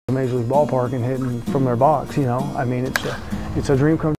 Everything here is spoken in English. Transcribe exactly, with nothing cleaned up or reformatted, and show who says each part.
Speaker 1: Major League ballpark and hitting from their box, you know. I mean, it's a, it's a dream come